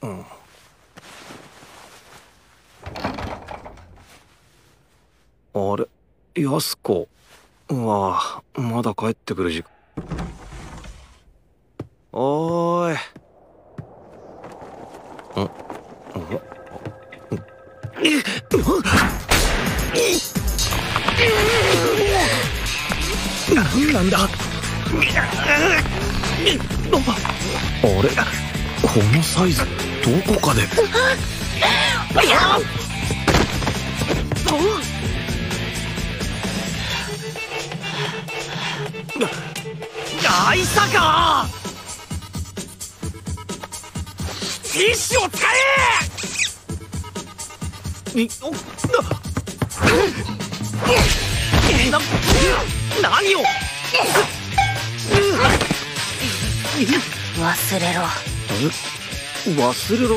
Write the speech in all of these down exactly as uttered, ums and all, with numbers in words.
うん。あれ、やす子。うわ、まだ帰ってくる時間。おーい。んんなんなんだ。あれ、このサイズどこかで。大坂意志を使え。いおな何を。 忘れろ。 え、忘れろって。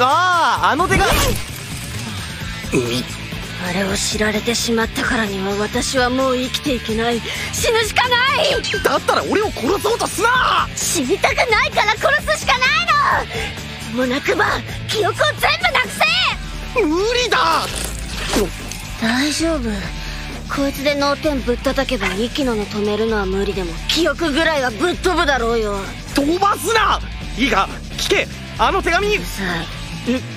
ああ、あの手が。 あれを知られてしまったからには私はもう生きていけない。死ぬしかない。 だったら俺を殺そうとすな。 死にたくないから殺すしかないの。もなくば記憶を全部なくせ。 無理だ。 大丈夫。こいつで脳天ぶったたけば息野の止めるのは無理でも記憶ぐらいはぶっ飛ぶだろうよ。 飛ばすな。いいか聞け。あの手紙に。 うるさい。 え、 うるさいうる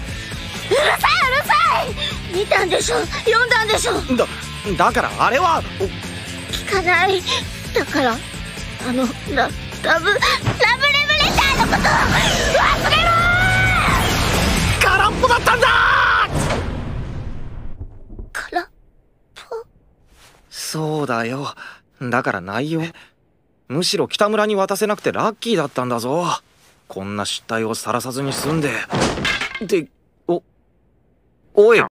さい。見たんでしょ。読んだんでしょ。 だだからあれは聞かない。だからあのララブラブレブレターのこと忘れろ。 空っぽだったんだ。 空っぽ。 そうだよ。だから内容、むしろ北村に渡せなくてラッキーだったんだぞ。こんな失態をさらさずに済んで。で、おおい。